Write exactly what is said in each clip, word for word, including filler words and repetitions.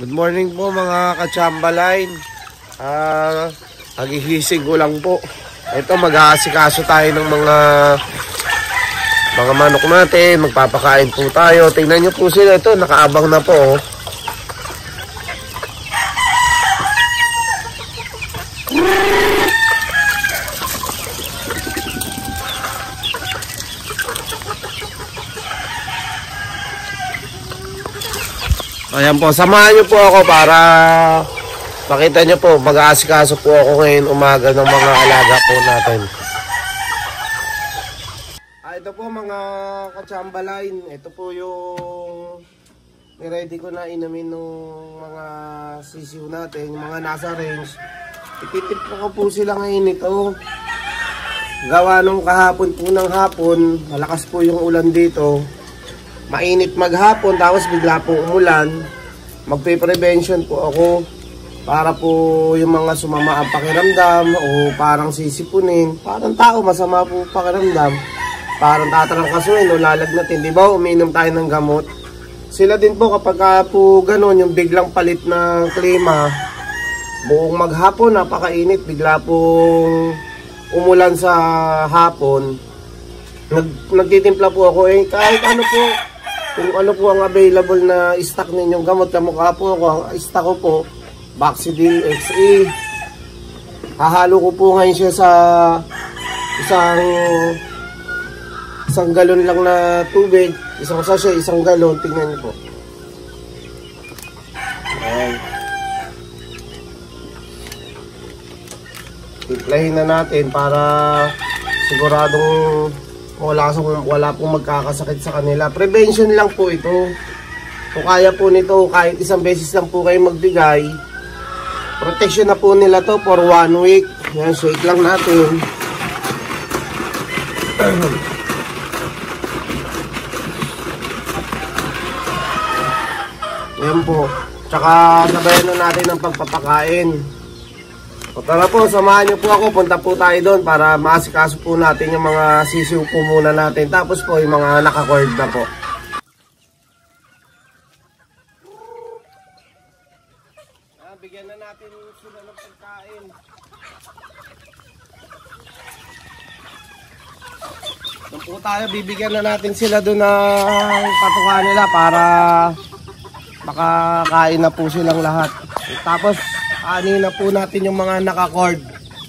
Good morning po mga ka-chambaline. Ah, nagigising ko lang po. Ito, mag-aasikaso tayo ng mga mga manok natin. Magpapakain po tayo. Tingnan nyo po sila. Ito, nakaabang na po. Oh. Ayan po, samahan nyo po ako para makita nyo po, mag-aasikaso po ako ngayon umaga ng mga alaga po natin. Ah, ito po mga ka-chambaline, ito po yung ready ko na inumin ng mga sisiw natin, yung mga nasa range. Ititip ko po sila ngayon ito. Gawa nung kahapon po ng hapon, malakas po yung ulan dito. Mainit maghapon, tapos bigla po umulan. Magpe-prevention po ako para po yung mga sumama ang pakiramdam o parang sisipunin. Parang tao, masama po pakiramdam. Parang tatarangkasuin o lalagnatin. Di ba, umiinom tayo ng gamot. Sila din po kapag po ganun, yung biglang palit ng klima, buong maghapon, napakainit, bigla pong umulan sa hapon. Nag, nagtitimpla po ako eh, kahit ano po, kung ano po ang available na stock ninyong gamot. Kamukha po ako, ang stock ko po Baxidil X E. Hahalo ko po ngayon siya sa isang isang galon lang na tubig, isang sachet, isang galon. Tingnan niyo po. Ayan. Timplahin na natin para siguradong wala, wala pong magkakasakit sa kanila. Prevention lang po ito. Kung kaya po nito, kahit isang beses lang po kayo magbigay, protection na po nila to for one week. Yan, shake lang natin. Yan po. Tsaka sabayan na natin ang pagpapakain. O tara po, samahan nyo po ako. Punta po tayo doon para maasikaso po natin yung mga sisiw po muna natin. Tapos po yung mga naka-cord na po. Ah, bigyan na natin sila ng pagkain. Doon po tayo, bibigyan na natin sila doon ng patukan nila para makakain na po silang lahat. Tapos ani na po natin yung mga naka-cord.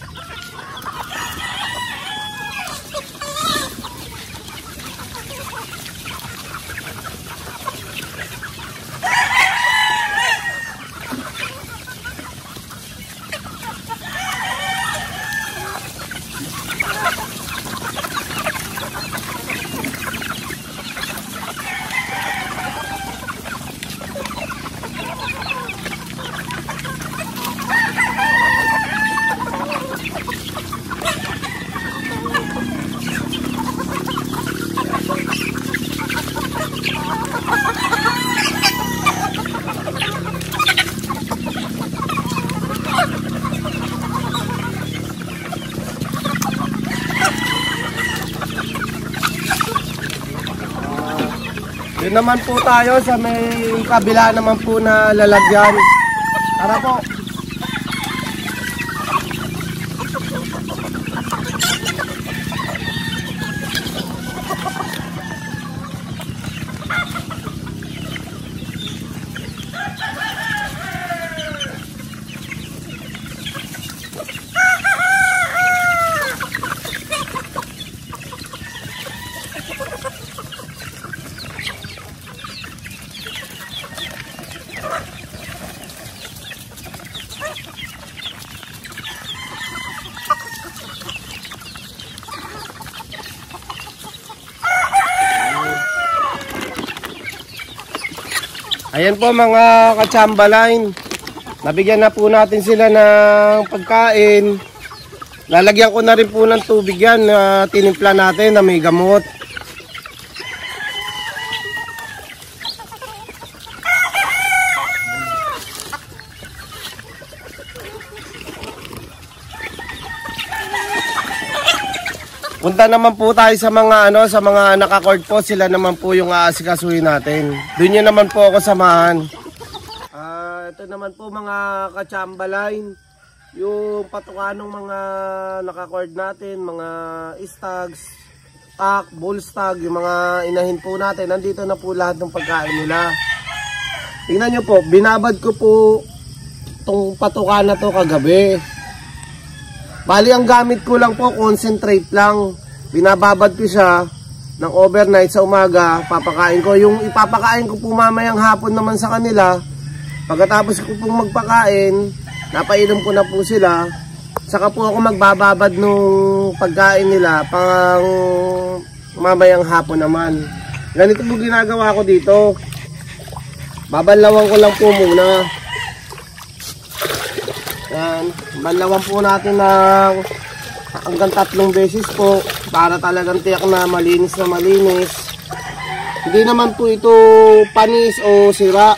Doon naman po tayo sa may kabila naman po na lalagyan. Tara po. Ayan po mga ka-chambaline, nabigyan na po natin sila ng pagkain. Lalagyan ko na rin po ng tubig yan na tinimpla natin na may gamot. Punta naman po tayo sa mga ano, sa mga naka-cord po, sila naman po yung aasikasuhin natin. Doon niyo naman po ako samahan. Ah, uh, ito naman po mga kachamba line. Yung patukan ng mga nakacord natin, mga stags, tak, bull stag, yung mga inahin po natin. Nandito na po lahat ng pagkain nila. Tingnan nyo po, binabad ko po itong patukan na to kagabi. Bali ang gamit ko lang po, concentrate lang. Binababad ko siya ng overnight sa umaga, papakain ko. Yung ipapakain ko po mamayang hapon naman sa kanila. Pagkatapos ko pong magpakain, napainom ko na po sila. Saka po ako magbababad nung pagkain nila pang mamayang hapon naman. Ganito po ginagawa ko dito. Babanlawan ko lang po muna. Yan. Banlawan po natin ng hanggang tatlong beses po para talagang tiyak na malinis na malinis. Hindi naman po ito panis o sira.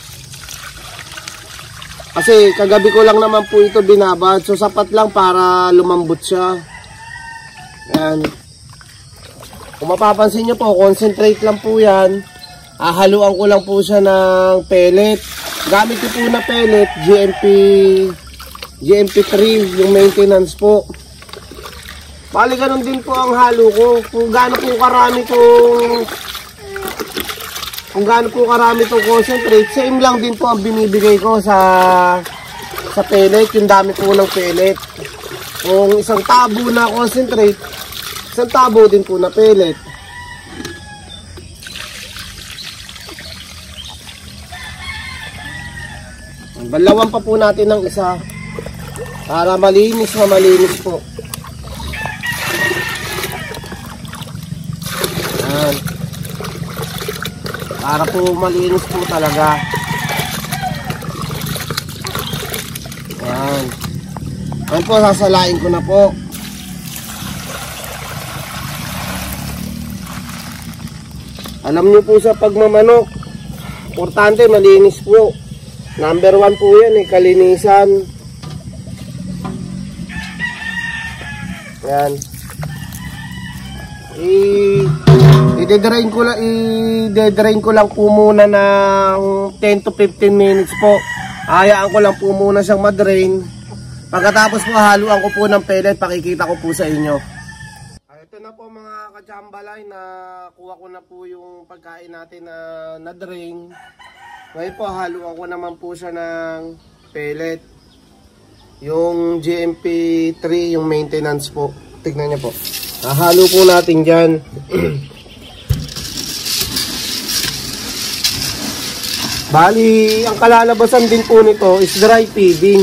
Kasi kagabi ko lang naman po ito binabad. So sapat lang para lumambot siya. Yan. Kung mapapansin nyo po, concentrate lang po yan. Ahaluan ko lang po siya ng pellet. Gamit ko po na pellet, G M P G M P three, yung maintenance po. Bali ganun din po ang halo ko. Kung gaano po karami kong Kung gaano po karami itong concentrate, same lang din po ang binibigay ko sa sa pellet, yung dami po ng pellet. Kung isang tabo na concentrate, isang tabo din po na pellet. Banlawan pa po natin ng isa para malinis na malinis po. Yan. Para po malinis po talaga. Yan. Yan po, sasalain ko na po. Alam nyo po sa pagmamanok, importante malinis po. Number one po yan eh, kalinisan. Yan. I i-drain ko lang i-drain ko lang po muna ng ten to fifteen minutes po. Hayaan ko lang po muna siyang ma-drain. Pagkatapos po haluan ko po ng pellet, pakikita ko po sa inyo. Ito na po mga kachambalay, na kuha ko na po yung pagkain natin na na-drain. Ngayon po haluan ko naman po siya ng pellet. Yung G M P three, yung maintenance po. Tignan niyo po. Hahalo po natin dyan. Bali, ang kalalabasan din po nito is dry feeding.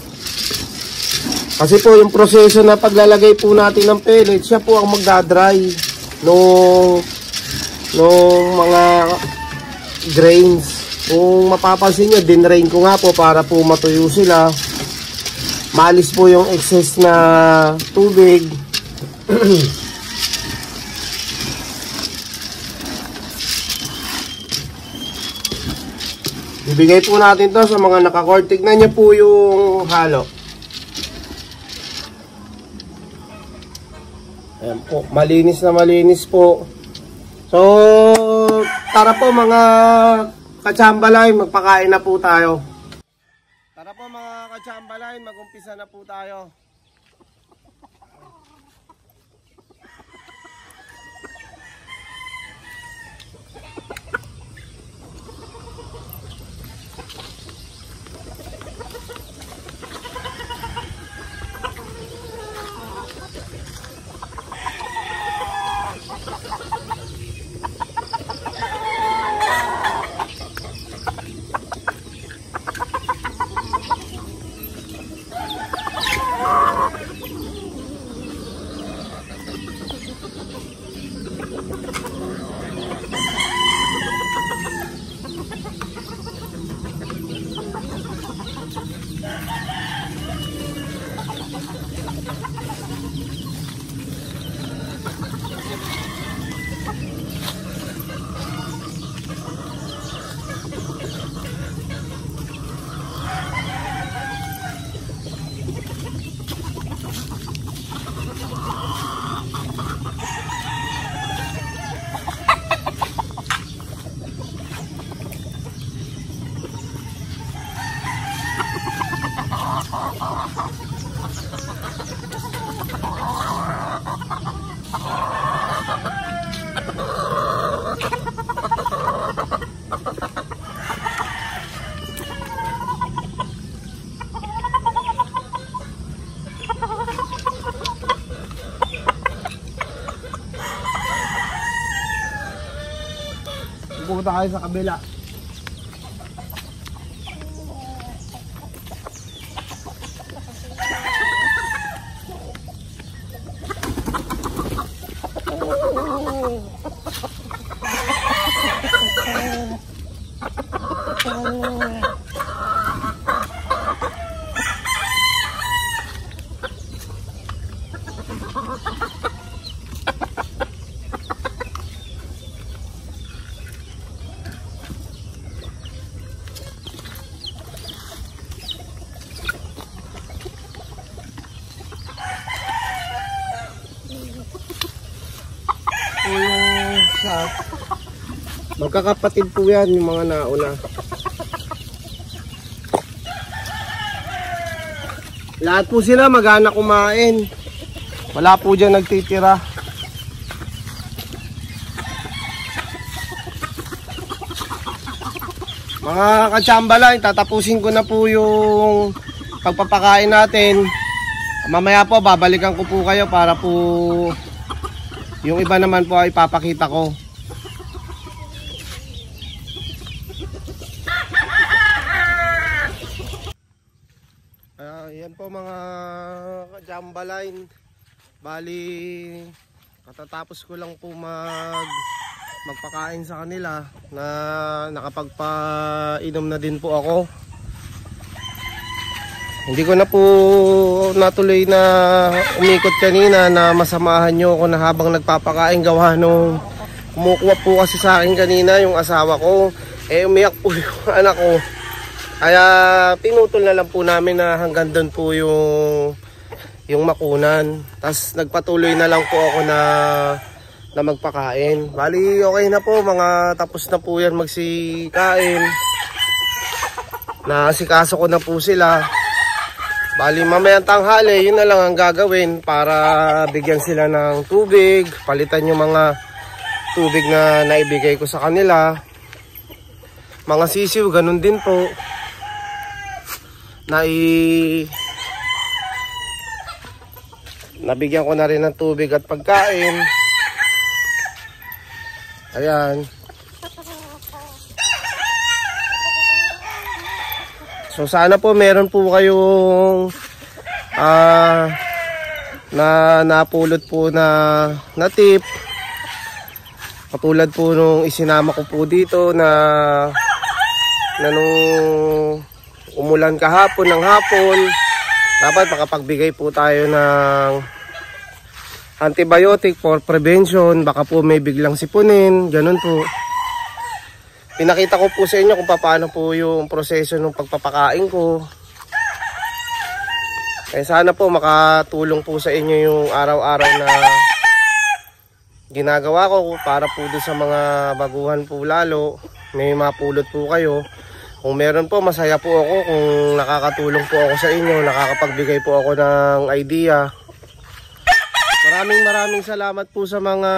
Kasi po yung proseso na paglalagay po natin ng pellet, siya po ang magdadry nung, nung mga grains. Kung mapapansin nyo, dinrain ko nga po para po matuyo sila. Malis po yung excess na tubig. Ibigay po natin to sa mga nakacord. Tignan nyo po yung halo. Ayan po, malinis na malinis po. So, tara po mga kachambalay, magpakain na po tayo. Tara po mga kachambalay, mag-umpisa na po tayo. tayo sa kabila. Magkakapatid po yan yung mga nauna. Lahat po sila mag-anak kumain. Wala po dyan nagtitira. Mga katsamba lang, tatapusin ko na po yung pagpapakain natin. Mamaya po babalikan ko po kayo para po yung iba naman po ay papakita ko. Yan po mga ka-jambaline. Bali katatapos ko lang po mag magpakain sa kanila na nakapagpainom na din po ako. Hindi ko na po natuloy na umikot kanina na masamahan nyo ako na habang nagpapakain gawa nung kumukuha po kasi sa akin kanina yung asawa ko. Eh umiyak po yung anak ko. Kaya pinutol na lang po namin na hanggang doon po yung yung makunan. Tapos nagpatuloy na lang po ako na na magpakain. Bali okay na po, mga tapos na po yan magsikain. Naasikaso ko na po sila. Bali mamayang tanghali, yun na lang ang gagawin para bigyan sila ng tubig, palitan yung mga tubig na naibigay ko sa kanila. Mga sisiw, ganun din po. Nai nabigyan ko na rin ng tubig at pagkain. Ayan. So sana po meron po kayong uh, na napulot po na na tip. Katulad po nung isinama ko po dito na na nung umulan kahapon ng hapon, dapat makapagbigay po tayo ng antibiotic for prevention. Baka po may biglang sipunin, ganun po. Pinakita ko po sa inyo kung paano po yung proseso ng pagpapakain ko. Eh sana po makatulong po sa inyo yung araw-araw na ginagawa ko para po doon sa mga baguhan po lalo. May mapulot po kayo. Kung meron po, masaya po ako kung nakakatulong po ako sa inyo, nakakapagbigay po ako ng idea. Maraming maraming salamat po sa mga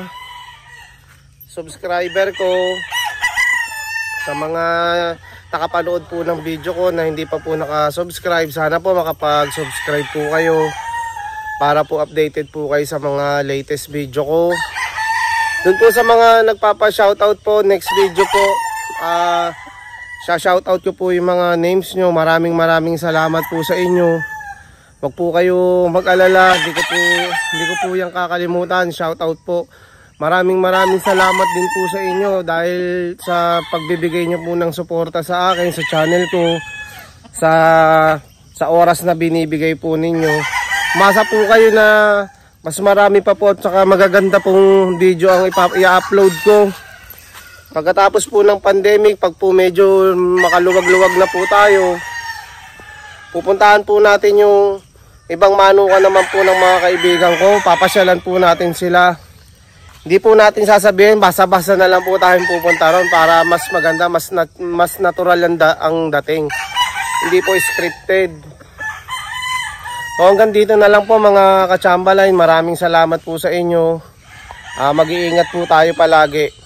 subscriber ko, sa mga nakapanood po ng video ko na hindi pa po nakasubscribe. Sana po makapag-subscribe po kayo para po updated po kayo sa mga latest video ko. Doon po sa mga nagpapa-shoutout po, next video po, ah... Uh, Sa-shoutout ko po yung mga names nyo. Maraming maraming salamat po sa inyo. Huwag po kayo mag-alala. Hindi ko po, hindi ko po yung kakalimutan. Shoutout po. Maraming maraming salamat din po sa inyo dahil sa pagbibigay nyo po ng suporta sa akin, sa channel ko, sa, sa oras na binibigay po ninyo. Masa po kayo na mas marami pa po at saka magaganda pong video ang i-upload ko. Pagkatapos po ng pandemic, pag po medyo makaluwag-luwag na po tayo, pupuntahan po natin yung ibang manukan naman po ng mga kaibigan ko. Papasyalan po natin sila. Hindi po natin sasabihin, basa-basa na lang po tayong pupunta ron para mas maganda, mas, nat mas natural ang, da ang dating. Hindi po scripted. So hanggang dito na lang po mga ka-chambaline. Maraming salamat po sa inyo. Uh, Mag-iingat po tayo palagi.